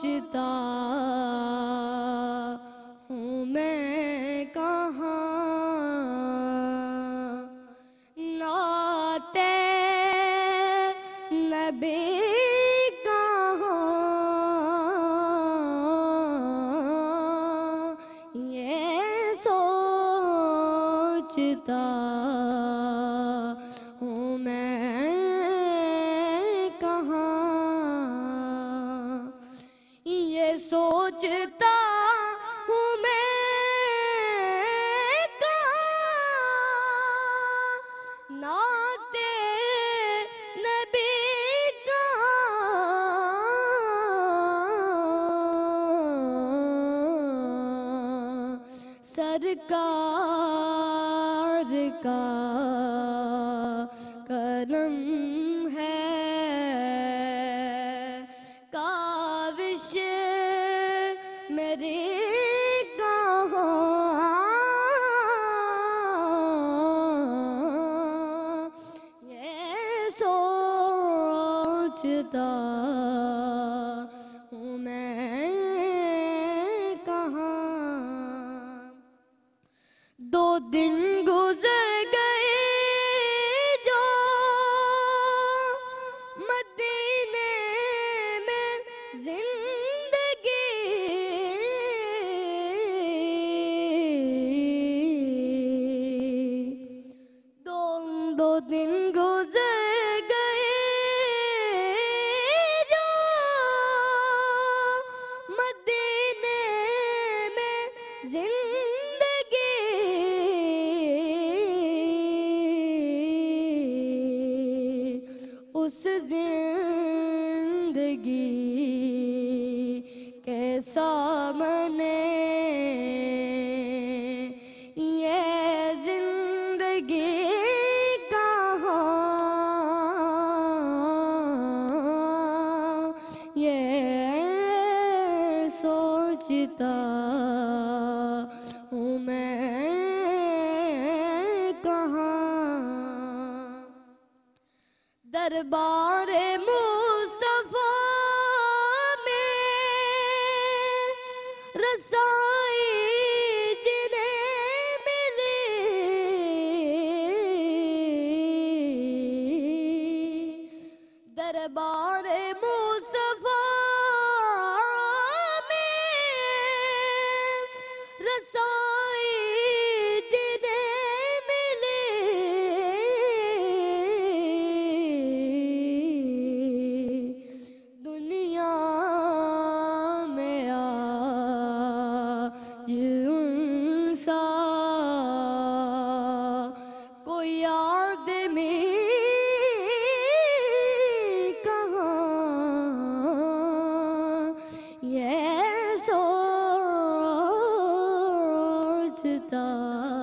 سوچتا ہوں میں کہاں نعت نبی کہاں یہ سوچتا ہوں میں کہاں یہ سوچتا ہوں میں کہاں نعت نبی کہاں سرکار کا کرم ہے کاوش میری کہاں یہ سوچتا ہوں میں کہاں دو دن گزر گئے جو مدینے میں زندگی دو دن گزر گئے جو مدینے میں زندگی اس زندگی کے سامنے یہ زندگی کہاں یہ سوچتا ہوں میں کہاں دربار مصطفیٰ میں رسائی جنہیں ملی دربار مصطفیٰ میں رسائی جنہیں ملی دنیا میں آج ان سا کوئی آدمی کہاں یہ سوچتا